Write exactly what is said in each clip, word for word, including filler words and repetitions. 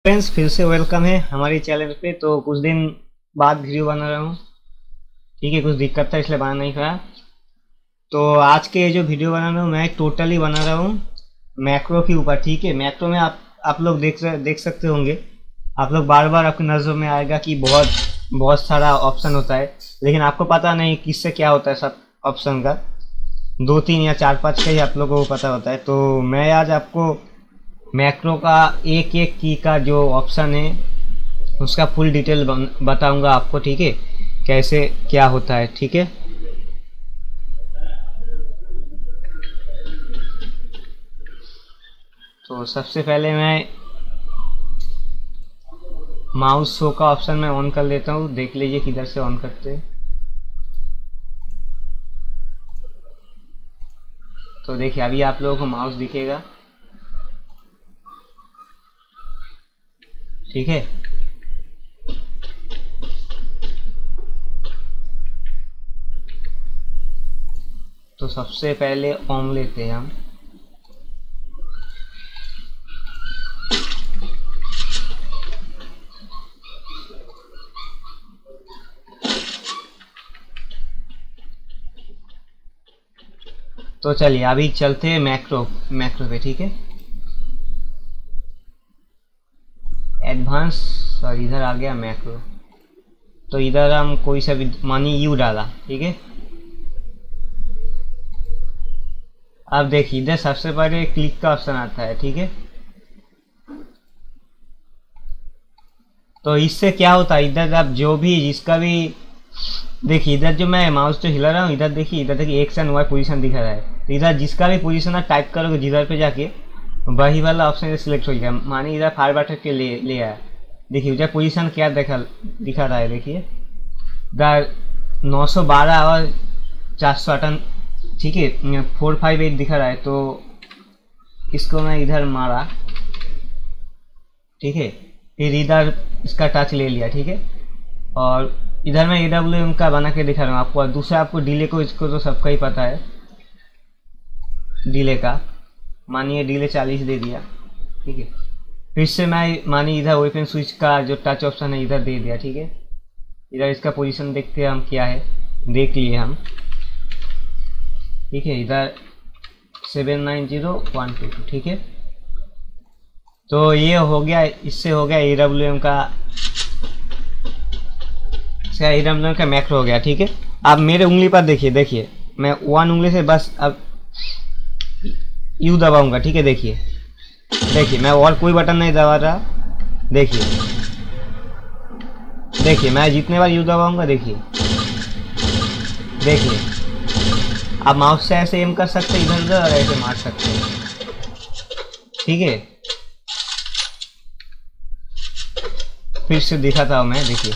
Friends फिर से welcome है हमारे चैनल पे। तो कुछ दिन बाद वीडियो बना रहा हूँ, ठीक है। कुछ दिक्कत था इसलिए बना नहीं पाया। तो आज के जो वीडियो बना रहा हूँ मैं टोटली बना रहा हूँ मैक्रो के ऊपर, ठीक है। मैक्रो में आप आप लोग देख देख सकते होंगे, आप लोग बार बार आपकी नज़र में आएगा कि बहुत बहुत सारा ऑप्शन होता है, लेकिन आपको पता नहीं किससे क्या होता है। सब ऑप्शन का दो तीन या चार पाँच का ही आप लोगों को पता होता है। तो मैं आज आपको मैक्रो का एक एक की का जो ऑप्शन है उसका फुल डिटेल बताऊंगा आपको, ठीक है, कैसे क्या होता है, ठीक है। तो सबसे पहले मैं माउस शो का ऑप्शन मैं ऑन कर लेता हूँ। देख लीजिए किधर से ऑन करते हैं। तो देखिए अभी आप लोगों को माउस दिखेगा, ठीक है। तो सबसे पहले ऑन लेते हैं हम। तो चलिए अभी चलते हैं मैक्रो मैक्रो पे, ठीक है। एडवांस और इधर आ गया मैक्रो। तो इधर हम कोई सा भी मानी यू डाला, ठीक है। अब देखिए इधर सबसे पहले क्लिक का ऑप्शन आता है, ठीक है। तो इससे क्या होता है, इधर आप जो भी जिसका भी देखिए, इधर जो मैं माउस जो हिला रहा हूँ, इधर देखिए, इधर देखिए एक्स एंड वाई पोजीशन दिखा रहा है। तो इधर जिसका भी पोजीशन आप टाइप करोगे जिधर पे जाके वही वाला ऑप्शन सिलेक्ट हो जाएगा। मानिए इधर फायर बटन के ले ले आया, देखिए उधर पोजीशन क्या दिखा दिखा रहा है। देखिए इधर नौ सौ बारह और चार सौ अटन, ठीक है, फोर फाइव एट दिखा रहा है। तो इसको मैं इधर मारा, ठीक है। फिर इधर इसका टच ले लिया, ठीक है। और इधर मैं ए डब्ल्यू एम का बना के दिखा रहा हूँ आपको। और दूसरा आपको डिले को, इसको तो सबका ही पता है डिले का। मानिए डिले चालीस दे दिया, ठीक है। फिर से मैं मानिए इधर वेपन स्विच का जो टच ऑप्शन है इधर दे दिया, ठीक है। इधर इसका पोजीशन देखते हैं हम क्या है, देख लिए हम, ठीक है। इधर seven nine zero one two two, ठीक है। तो ये हो गया, इससे हो गया ए डब्ल्यू एम का ए डब्ल्यू एम का मैक्रो हो गया, ठीक है। अब मेरे उंगली पर देखिए, देखिए मैं वन उंगली से बस अब यू दबाऊंगा, ठीक है। देखिए देखिए मैं और कोई बटन नहीं दबा रहा। देखिए देखिए मैं जितने बार यू दबाऊंगा, देखिए देखिए आप माउस से ऐसे एम कर सकते हैं इधर उधर और ऐसे मार सकते हैं, ठीक है। फिर से दिखाता हूँ मैं, देखिए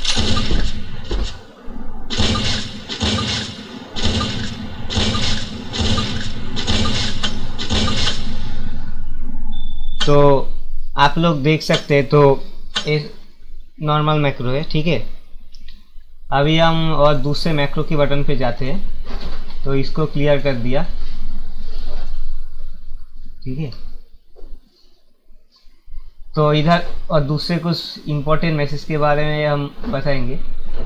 तो आप लोग देख सकते हैं। तो ये नॉर्मल मैक्रो है, ठीक है। अभी हम और दूसरे मैक्रो के बटन पे जाते हैं। तो इसको क्लियर कर दिया, ठीक है। तो इधर और दूसरे कुछ इम्पोर्टेंट मैसेज के बारे में हम बताएंगे।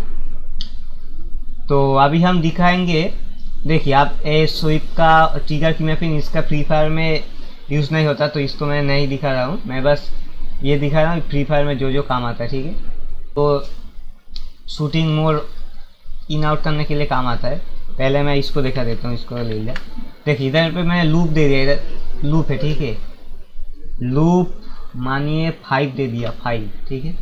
तो अभी हम दिखाएंगे, देखिए आप ए स्वीप का ट्रिगर की मैपिंग इसका फ्री फायर में यूज़ नहीं होता, तो इसको मैं नहीं दिखा रहा हूँ। मैं बस ये दिखा रहा हूँ फ्री फायर में जो जो काम आता है, ठीक है। तो शूटिंग मोड इन आउट करने के लिए काम आता है। पहले मैं इसको दिखा देता हूँ, इसको ले लिया। देखिए इधर पे मैंने लूप दे दिया, इधर लूप है, ठीक है। लूप मानिए फाइव दे दिया, फाइव, ठीक है।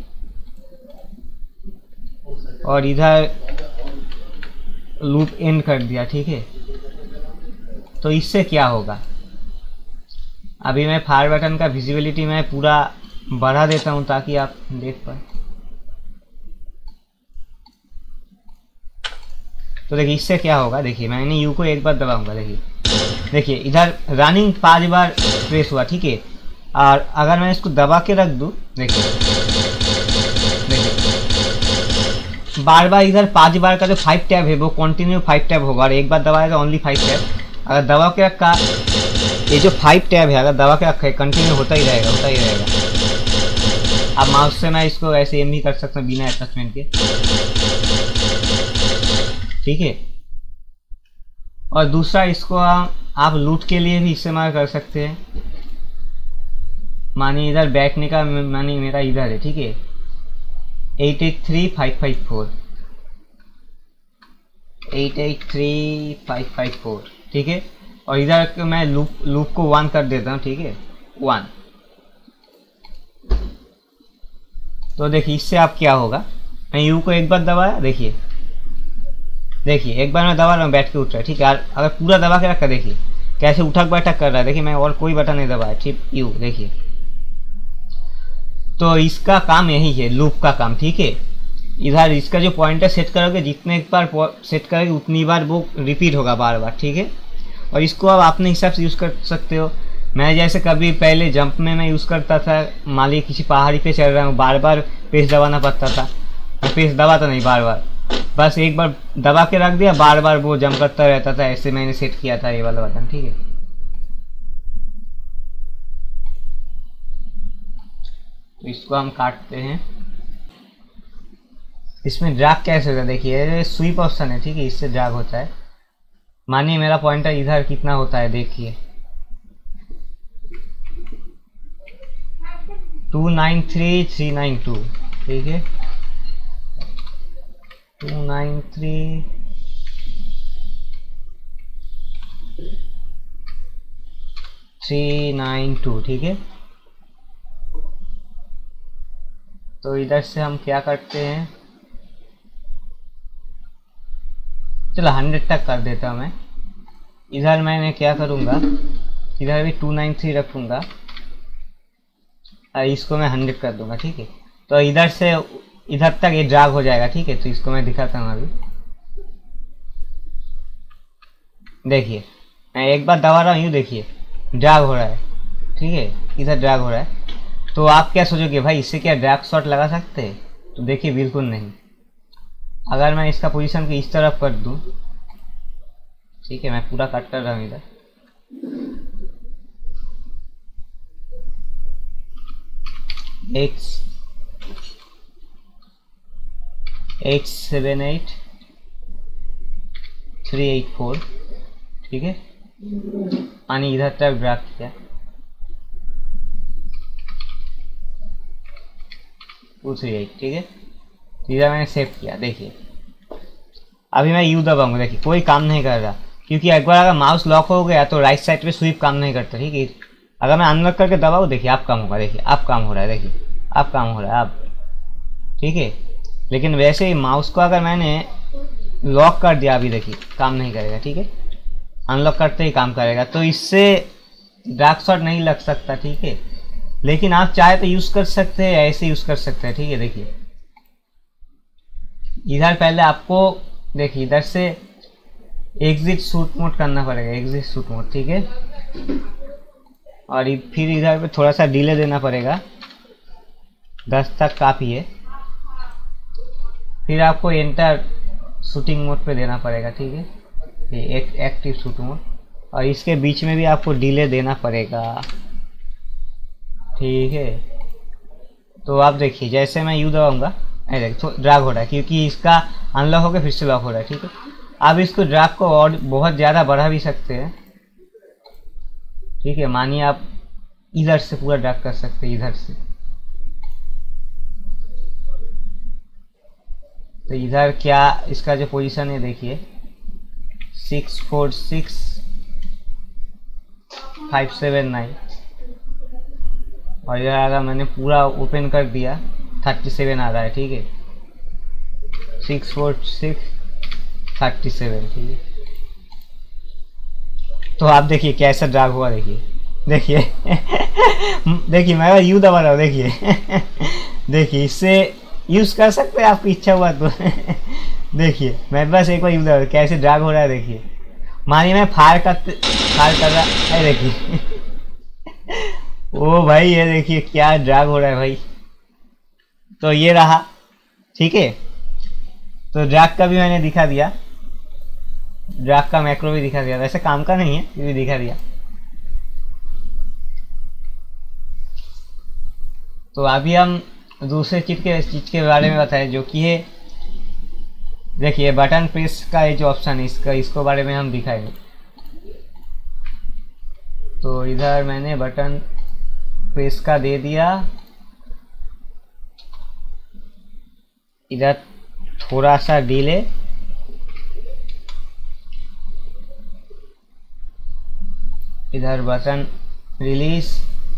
और इधर लूप एंड कर दिया, ठीक है। तो इससे क्या होगा, अभी मैं फायर बटन का विजिबिलिटी मैं पूरा बढ़ा देता हूं ताकि आप देख पाए। तो देखिए इससे क्या होगा, देखिए मैंने यू को एक बार दबाऊंगा, देखिए देखिए इधर रनिंग पांच बार प्रेस हुआ, ठीक है। और अगर मैं इसको दबा के रख दूं, देखिए देखिए बार बार इधर पांच बार का जो फाइव टैब है वो कंटिन्यू फाइव टैब होगा। और एक बार दबाएगा ओनली फाइव टैब। अगर दबा के रखा ये जो फाइव टैब है अगर दबा के रखा है कंटिन्यू होता ही रहेगा होता ही रहेगा अब माउस से मैं इसको ऐसे एम भी कर सकता हूँ बिना अटैचमेंट के, ठीक है। और दूसरा इसको आप लूट के लिए भी इस्तेमाल कर सकते हैं। मानिए इधर बैठने का, मानिए मेरा इधर है, ठीक है, eight eight three five five four, eight eight three five five four, ठीक है। और इधर मैं लूप लूप को वन कर देता हूँ, ठीक है, वन। तो देखिए इससे आप क्या होगा, मैं यू को एक बार दबाया, देखिए देखिए एक बार मैं दबा रहा हूँ बैठ के उठ रहा है, ठीक है। अगर पूरा दबा के रखा, देखिए कैसे उठक बैठक कर रहा है, देखिए मैं और कोई बटन नहीं दबाया, ठीक, यू देखिए। तो इसका काम यही है, लूप का काम, ठीक है। इधर इसका जो पॉइंटर सेट करोगे, जितने बार सेट करोगे उतनी बार वो रिपीट होगा बार बार, ठीक है। और इसको आप अपने हिसाब से यूज़ कर सकते हो। मैं जैसे कभी पहले जंप में मैं यूज़ करता था, मान लीजिए किसी पहाड़ी पे चल रहा हूँ, बार बार पेस दबाना पड़ता था, मैं पेस दबाता नहीं बार बार, बस एक बार दबा के रख दिया, बार बार वो जंप करता रहता था। ऐसे मैंने सेट किया था ये वाला बटन, ठीक है। तो इसको हम काटते हैं। इसमें ड्रैग कैसे होता है, देखिए स्वीप ऑप्शन है, ठीक है, इससे ड्रैग होता है। मानिए मेरा पॉइंटर इधर कितना होता है, देखिए two nine three three nine two, ठीक है, two nine three three nine two, ठीक है। तो इधर से हम क्या करते हैं, चलो हंड्रेड तक कर देता हूँ मैं। इधर मैंने क्या करूँगा, इधर भी टू नाइन थ्री रखूँगा और इसको मैं हंड्रेड कर दूँगा, ठीक है। तो इधर से इधर तक ये ड्रैग हो जाएगा, ठीक है। तो इसको मैं दिखाता हूँ अभी, देखिए मैं एक बार दबा रहा हूँ, यूँ देखिए ड्रैग हो रहा है, ठीक है, इधर ड्रैग हो रहा है। तो आप क्या सोचोगे भाई इससे क्या ड्रैग शॉट लगा सकते हैं, तो देखिए बिल्कुल नहीं। अगर मैं इसका पोजीशन को इस तरफ कर दूं, ठीक है, मैं पूरा कट कर रहा हूँ इधर, eight eight seven eight three eight four, ठीक है, पानी इधर तक ड्रैग किया, टू थ्री एट, ठीक है। इधर मैंने सेव किया, देखिए अभी मैं यू दबाऊंगा, देखिए कोई काम नहीं कर रहा, क्योंकि एक बार अगर माउस लॉक हो गया तो राइट साइड पे स्वीप काम नहीं करता, ठीक है। अगर मैं अनलॉक करके दबाऊँ, देखिए आप काम होगा, देखिए आप काम हो रहा है, देखिए आप काम हो रहा है आप, ठीक है। लेकिन वैसे ही माउस को अगर मैंने लॉक कर दिया, अभी देखिए काम नहीं करेगा, ठीक है, अनलॉक करते ही काम करेगा। तो इससे ड्रैग शॉट नहीं लग सकता, ठीक है। लेकिन आप चाहे तो यूज़ कर सकते हैं, ऐसे यूज़ कर सकते हैं, ठीक है। देखिए इधर पहले आपको, देखिए इधर से एग्जिट शूट मोड करना पड़ेगा, एग्जिट शूट मोड, ठीक है। और फिर इधर पे थोड़ा सा डिले देना पड़ेगा, दस तक काफ़ी है। फिर आपको एंटर शूटिंग मोड पे देना पड़ेगा, ठीक है, ये एक एक्टिव शूट मोड। और इसके बीच में भी आपको डिले देना पड़ेगा, ठीक है। तो आप देखिए जैसे मैं यू दबाऊंगा, देखिए तो ड्रैग हो रहा है, क्योंकि इसका अनलॉक होकर फिर से लॉक हो रहा है, ठीक है। आप इसको ड्रैग को और बहुत ज़्यादा बढ़ा भी सकते हैं, ठीक है। मानिए आप इधर से पूरा ड्रैग कर सकते हैं, इधर से। तो इधर क्या इसका जो पोजीशन है, देखिए six four six five seven nine, और इधर अगर मैंने पूरा ओपन कर दिया, थर्टी सेवन आ रहा है, ठीक है, six four six thirty seven, ठीक है। तो आप देखिए कैसा ड्रैग हुआ, देखिए देखिए देखिए मैं यू दबा रहा हूँ, देखिए देखिए इससे यूज़ कर सकते हैं, आपकी इच्छा हुआ तो देखिए मैं बस एक बार यू दबा, कैसे ड्रैग हो रहा है, देखिए। मानिए मैं फायर कर फायर कर रहा है, देखिए ओ भाई ये देखिए क्या ड्रैग हो रहा है भाई। तो ये रहा, ठीक है। तो ड्रैग का भी मैंने दिखा दिया, ड्रैग का मैक्रो भी दिखा दिया, वैसे काम का नहीं है, ये भी दिखा दिया। तो अभी हम दूसरे चीज के चीज के बारे में बताया जो कि है, देखिए बटन प्रेस का ये जो ऑप्शन है इसका, इसको बारे में हम दिखाएंगे। तो इधर मैंने बटन प्रेस का दे दिया, इधर थोड़ा सा डिले, इधर button release,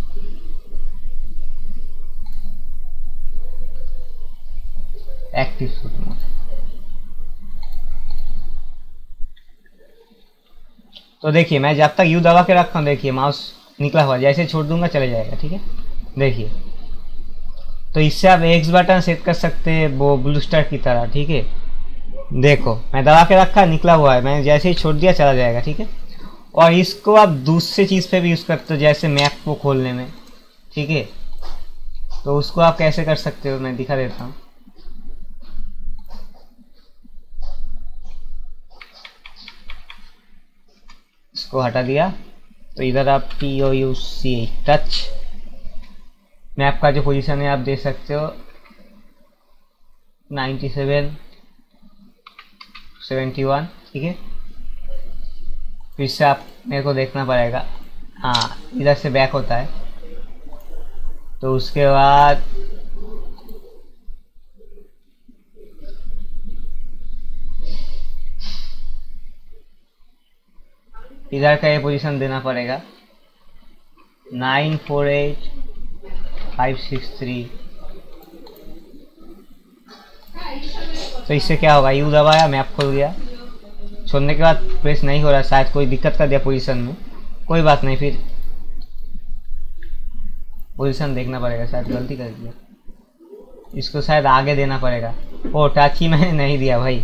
active shoot mode. तो देखिए मैं जब तक यू दबा के रखा हूँ, देखिए माउस निकला हुआ, जैसे छोड़ दूंगा चले जाएगा, ठीक है। देखिए तो इससे आप एक्स बटन सेट कर सकते हैं वो ब्लू स्टार की तरह, ठीक है। देखो मैं दबा के रखा, निकला हुआ है, मैंने जैसे ही छोड़ दिया चला जाएगा, ठीक है। और इसको आप दूसरे चीज़ पे भी यूज़ करते हो, जैसे मैप को खोलने में, ठीक है। तो उसको आप कैसे कर सकते हो मैं दिखा देता हूँ। इसको हटा दिया, तो इधर आप T O U C touch map का जो पोजीशन है आप दे सकते हो नाइन्टी सेवन सेवेंटी वन, ठीक है। फिर से आप मेरे को देखना पड़ेगा, हाँ इधर से बैक होता है। तो उसके बाद इधर का ये पोजीशन देना पड़ेगा nine four eight five six three. तो इससे क्या होगा, यू दबाया मैप खोल गया, छोड़ने के बाद प्रेस नहीं हो रहा, शायद कोई दिक्कत कर दिया पोजीशन में, कोई बात नहीं, फिर पोजीशन देखना पड़ेगा, शायद गलती कर दिया, इसको शायद आगे देना पड़ेगा। ओ टच ही मैंने नहीं दिया भाई,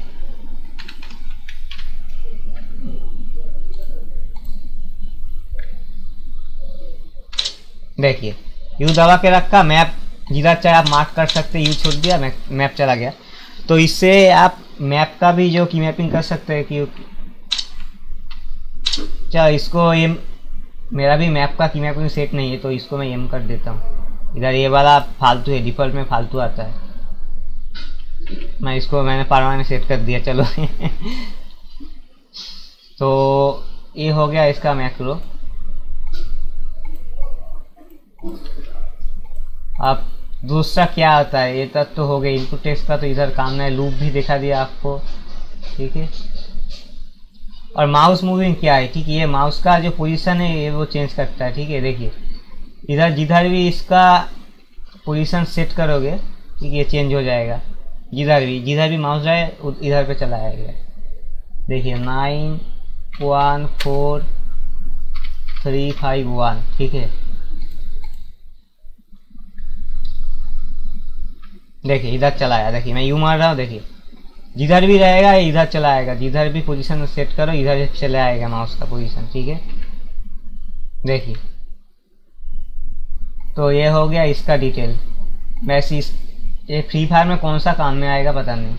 देखिए यू दबा के रखा, मैप जिधर चाहे आप मार्क कर सकते, यू छोड़ दिया, मैप चला गया। तो इससे आप मैप का भी जो की मैपिंग कर सकते हैं कि चलो इसको ये मेरा भी मैप का की मैपिंग सेट नहीं है, तो इसको मैं एम कर देता हूँ। इधर ये वाला फालतू है, डिफ़ॉल्ट में फालतू आता है, मैं इसको मैंने परमानेंट सेट कर दिया, चलो तो ये हो गया इसका मैक्रो। अब दूसरा क्या आता है, ये तक तो हो गया इनपुट टेक्स्ट का, तो इधर काम है, लूप भी दिखा दिया आपको, ठीक है। और माउस मूविंग क्या है, ठीक है, ये माउस का जो पोजीशन है ये वो चेंज करता है, ठीक है। देखिए इधर जिधर भी इसका पोजीशन सेट करोगे, ठीक है, ये चेंज हो जाएगा, जिधर भी जिधर भी माउस जाए इधर पे चला आएगा। देखिए nine one four three five one, ठीक है। देखिए इधर चला आया, देखिए मैं यू मार रहा हूँ, देखिए जिधर भी रहेगा इधर चला आएगा, जिधर भी पोजीशन सेट करो इधर चले आएगा माउस का पोजीशन, ठीक है। देखिए तो ये हो गया इसका डिटेल। वैसे इस ये फ्री फायर में कौन सा काम में आएगा पता नहीं।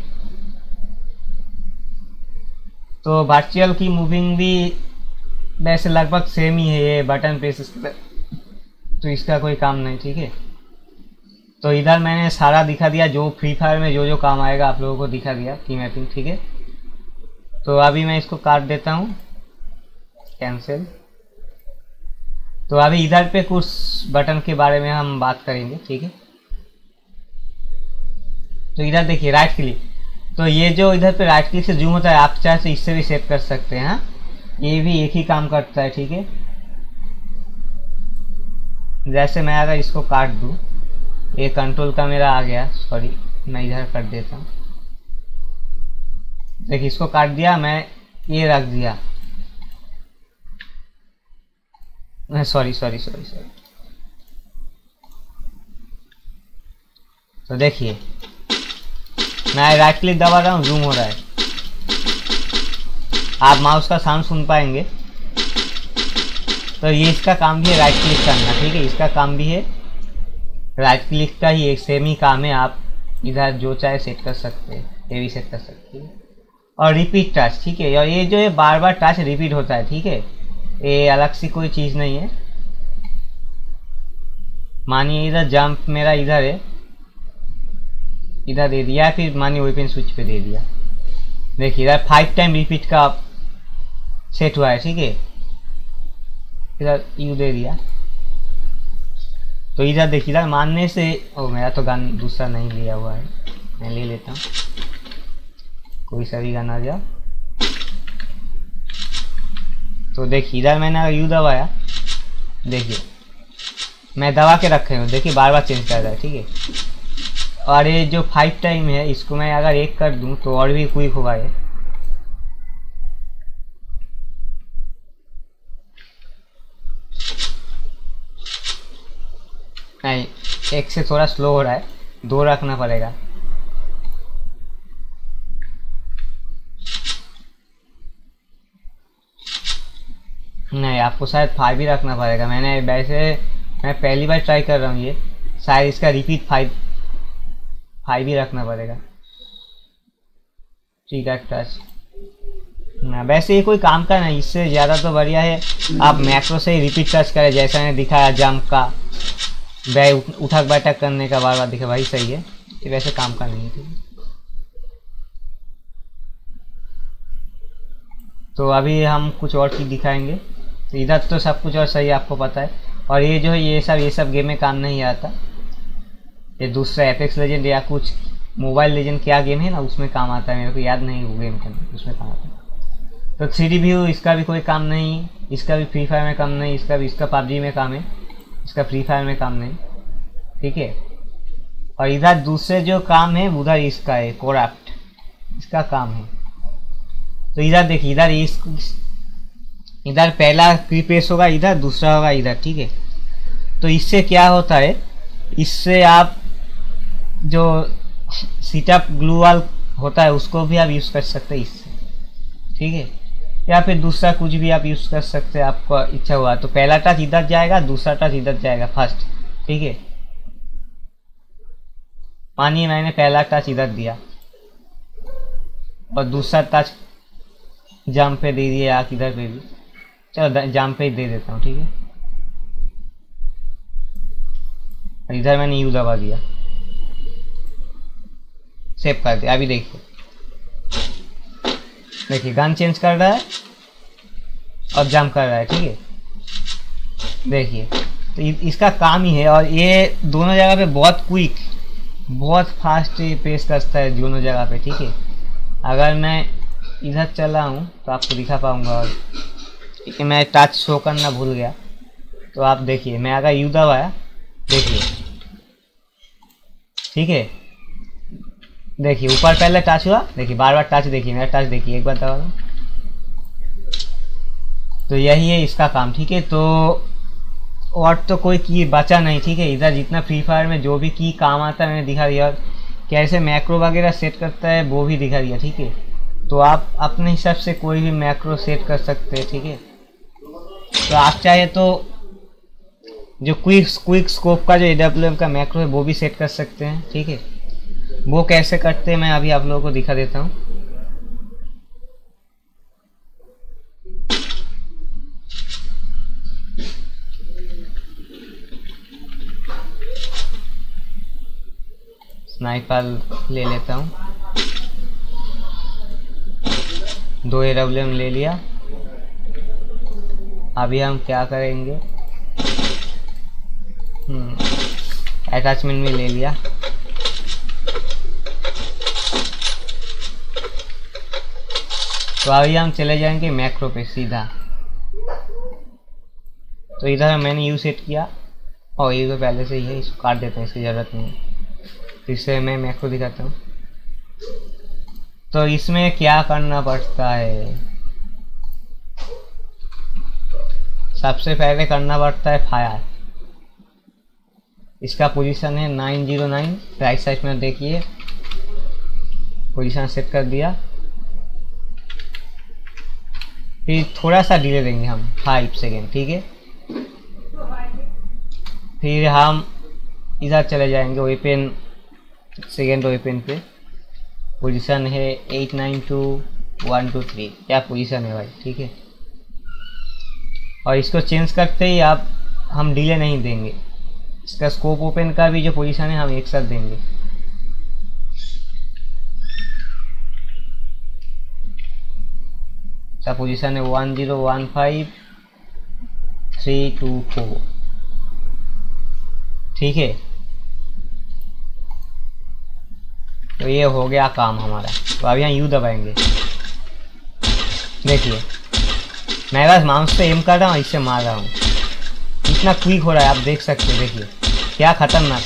तो वर्चुअल की मूविंग भी वैसे लगभग सेम ही है, ये बटन प्रेस, तो इसका कोई काम नहीं, ठीक है। तो इधर मैंने सारा दिखा दिया, जो फ्री फायर में जो जो काम आएगा आप लोगों को दिखा दिया की मैपिंग, ठीक है। तो अभी मैं इसको काट देता हूँ, कैंसिल। तो अभी इधर पे कुछ बटन के बारे में हम बात करेंगे, ठीक है। तो इधर देखिए राइट क्लिक, तो ये जो इधर पे राइट क्लिक से जूम होता है, आप चाहे तो इससे भी सेट कर सकते हैं, हाँ ये भी एक ही काम करता है, ठीक है। जैसे मैं अगर इसको काट दूँ, ये कंट्रोल का मेरा आ गया, सॉरी मैं इधर कर देता हूँ। देखिए इसको काट दिया, मैं ये रख दिया, सॉरी सॉरी सॉरी सॉरी तो देखिए मैं राइट क्लिक दबा रहा हूँ, जूम हो रहा है, आप माउस का साउंड सुन पाएंगे। तो ये इसका काम भी है राइट क्लिक करना, ठीक है, इसका काम भी है राइट क्लिक का ही एक सेम ही काम है, आप इधर जो चाहे सेट कर सकते हैं, ये भी सेट कर सकते हैं। और रिपीट टच, ठीक है, और ये जो है बार बार टच रिपीट होता है, ठीक है, ये अलग सी कोई चीज़ नहीं है। मानिए इधर जंप मेरा इधर है, इधर दे दिया, फिर मानिए वेपन स्विच पे दे दिया। देखिए इधर फाइव टाइम रिपीट का सेट हुआ है, ठीक है। इधर यू दे दिया, तो इधर देखिए इधर मारने से, ओ मेरा तो गन दूसरा नहीं लिया हुआ है, मैं ले लेता हूँ, कोई सा भी गन आ जाए। तो देखिए इधर मैंने अगर यू दबाया, देखिए मैं दबा के रखे हूँ, देखिए बार बार चेंज कर रहा है, ठीक है। और ये जो फाइव टाइम है इसको मैं अगर एक कर दूँ तो और भी क्विक होगा ये। नहीं, एक से थोड़ा स्लो हो रहा है, दो रखना पड़ेगा। नहीं, आपको शायद फाइव ही रखना पड़ेगा। मैंने वैसे मैं पहली बार ट्राई कर रहा हूँ ये, शायद इसका रिपीट फाइव फाइव ही रखना पड़ेगा। ठीक है टच ना, वैसे ये कोई काम का नहीं, इससे ज़्यादा तो बढ़िया है आप मैक्रो से ही रिपीट टच करें, जैसा मैंने दिखाया जंप का, बै उठक बैठक करने का बार बार दिखा, वही सही है। ये वैसे काम का नहीं है। तो अभी हम कुछ और चीज़ दिखाएंगे। तो इधर तो सब कुछ और सही आपको पता है, और ये जो है ये सब ये सब गेम में काम नहीं आता। ये दूसरा एपेक्स लेजेंड या कुछ मोबाइल लेजेंड क्या गेम है ना, उसमें काम आता है, मेरे को याद नहीं वो गेम का, उसमें काम आता है। तो थ्री डी व्यू इसका भी कोई काम नहीं, इसका भी फ्री फायर में काम नहीं, इसका भी, इसका पबजी में काम है, इसका फ्री फायर में काम नहीं, ठीक है। और इधर दूसरे जो काम है उधर इसका है कोराप्ट, इसका काम है। तो इधर देखिए इधर इस इधर पहला प्रीपेस होगा, इधर दूसरा होगा इधर, ठीक है। तो इससे क्या होता है, इससे आप जो सीटअप ग्लू वाल होता है उसको भी आप यूज़ कर सकते हैं इससे, ठीक है। या फिर दूसरा कुछ भी आप यूज़ कर सकते हैं, आपको इच्छा हुआ। तो पहला टच इधर जाएगा, दूसरा टच इधर जाएगा फर्स्ट, ठीक है। मानिए मैंने पहला टच इधर दिया और दूसरा टच जंप पे दे दिया, या किधर पे भी, चलो जंप पे ही दे देता हूँ, ठीक है। इधर मैंने यू दबा दिया, सेव कर दिया। अभी देखिए देखिए गन चेंज कर रहा है और जंप कर रहा है, ठीक है। देखिए तो इसका काम ही है, और ये दोनों जगह पे बहुत क्विक, बहुत फास्ट पेश करता है दोनों जगह पे, ठीक है। अगर मैं इधर चला हूँ तो आपको दिखा पाऊँगा, और ठीक है मैं टच शो करना भूल गया। तो आप देखिए मैं अगर यू दबाया, देखिए ठीक है, देखिए ऊपर पहले टच हुआ, देखिए बार बार टच, देखिए मेरा टच देखिए, एक बार दबा दूँ। तो यही है इसका काम, ठीक है। तो और तो कोई की बचा नहीं, ठीक है। इधर जितना फ्री फायर में जो भी की काम आता है मैंने दिखा दिया, और कैसे मैक्रो वगैरह सेट करता है वो भी दिखा दिया, ठीक है। तो आप अपने हिसाब से कोई भी मैक्रो सेट कर सकते हैं, ठीक है। तो आप चाहे तो जो क्विक क्विक स्कोप का जो ए डब्ल्यू एम का मैक्रो है वो भी सेट कर सकते हैं, ठीक है। वो कैसे करते हैं मैं अभी आप लोगों को दिखा देता हूँ। स्नाइपर ले लेता हूँ, दो ए डब्ल्यू एम ले लिया। अभी हम क्या करेंगे, अटैचमेंट में ले लिया। तो अभी हम चले जाएंगे मैक्रो पे सीधा। तो इधर मैंने यू सेट किया, और ये तो पहले से ही है, इसको काट देते हैं, इसकी ज़रूरत नहीं है। तो इससे मैं मैक्रो दिखाता हूँ। तो इसमें क्या करना पड़ता है, सबसे पहले करना पड़ता है फायर। इसका पोजीशन है nine zero nine, right side में देखिए पोजीशन सेट कर दिया। फिर थोड़ा सा डिले देंगे हम फाइव सेकेंड, ठीक है। फिर हम इधर चले जाएंगे वेपन, सेकेंड वेपन पे पोजीशन है eight nine two one two three, क्या पोजीशन है भाई, ठीक है। और इसको चेंज करते ही आप हम डिले नहीं देंगे, इसका स्कोप ओपन का भी जो पोजीशन है हम एक साथ देंगे। इसका पोजीशन है one zero one five three two four. ठीक है, तो ये हो गया काम हमारा। तो अब यहाँ यू दबाएंगे। देखिए मैं बस माउस पे एम कर रहा हूँ, इससे मार रहा हूँ। इतना क्विक हो रहा है, आप देख सकते हो। देखिए क्या खतरनाक।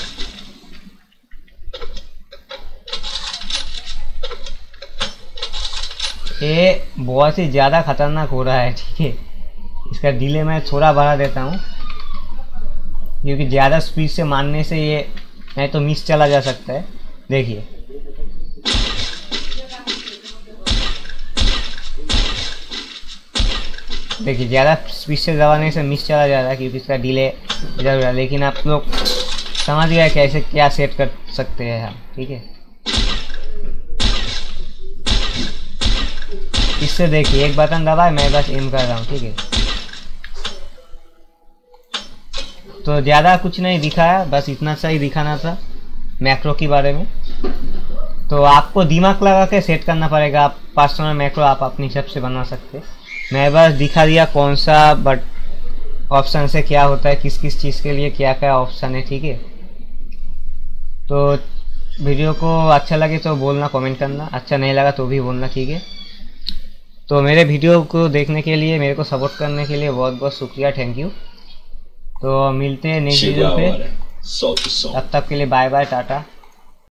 ये बहुत ही ज़्यादा खतरनाक हो रहा है। ठीक है, इसका डिले मैं थोड़ा बढ़ा देता हूँ, क्योंकि ज़्यादा स्पीड से मारने से ये नहीं तो मिस चला जा सकता है। देखिए देखिए ज़्यादा स्पीड से दबाने से मिस चला जा रहा है, क्योंकि इसका डिले इधर उधर। लेकिन आप लोग समझ गए कैसे क्या सेट कर सकते हैं हम। ठीक है, इससे देखिए एक बटन दबाए, मैं बस एम कर रहा हूँ। ठीक है, तो ज़्यादा कुछ नहीं दिखाया, बस इतना सा ही दिखाना था मैक्रो के बारे में। तो आपको दिमाग लगा के सेट करना पड़ेगा। आप पर्सनल मैक्रो आप अपनी हिसाब से बना सकते हैं। मैं बस दिखा दिया कौन सा बट ऑप्शन से क्या होता है, किस किस चीज़ के लिए क्या क्या ऑप्शन है। ठीक है, तो वीडियो को अच्छा लगे तो बोलना, कमेंट करना। अच्छा नहीं लगा तो भी बोलना। ठीक है, तो मेरे वीडियो को देखने के लिए, मेरे को सपोर्ट करने के लिए बहुत बहुत शुक्रिया, थैंक यू। तो मिलते हैं नेक्स्ट वीडियो पे, तब तक के लिए बाय बाय, टाटा।